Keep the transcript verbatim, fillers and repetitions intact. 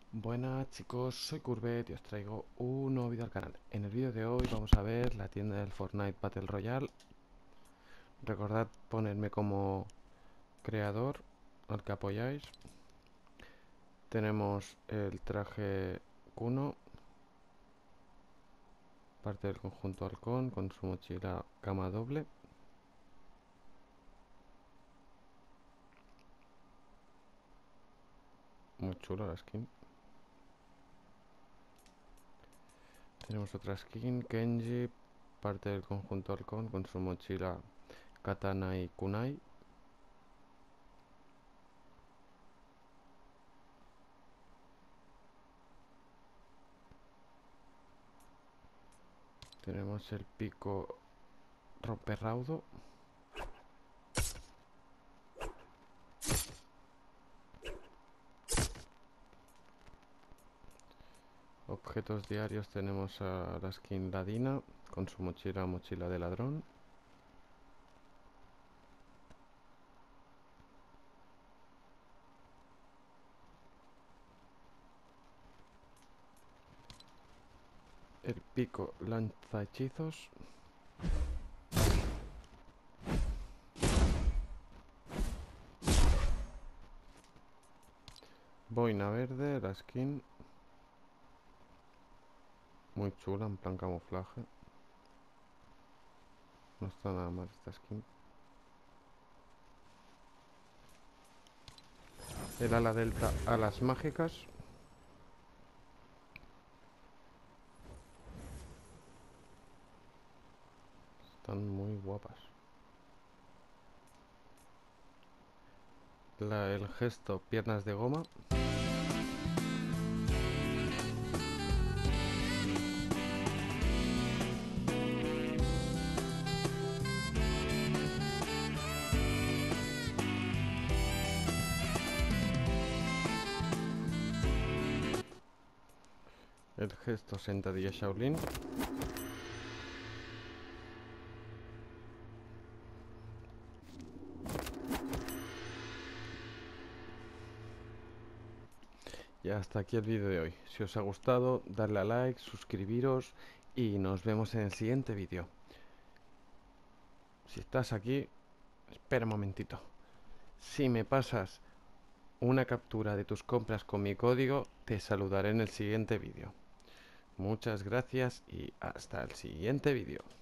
Buenas chicos, soy Courbet y os traigo un nuevo vídeo al canal. En el vídeo de hoy vamos a ver la tienda del Fortnite Battle Royale. Recordad ponerme como creador al que apoyáis. Tenemos el traje Kuno, parte del conjunto halcón con su mochila cama doble. Muy chulo la skin. Tenemos otra skin, Kenji, parte del conjunto halcón con su mochila katana y kunai. Tenemos el pico romperraudo. Objetos diarios tenemos a la skin Ladina con su mochila, mochila de ladrón. El pico lanza hechizos. Boina verde, la skin. Muy chula, en plan camuflaje. No está nada mal esta skin. El ala delta, alas mágicas. Están muy guapas. La, el gesto, piernas de goma. El gesto, sentadilla Shaolin. Y hasta aquí el vídeo de hoy. Si os ha gustado, darle a like, suscribiros y nos vemos en el siguiente vídeo. Si estás aquí, espera un momentito. Si me pasas una captura de tus compras con mi código, te saludaré en el siguiente vídeo. Muchas gracias y hasta el siguiente vídeo.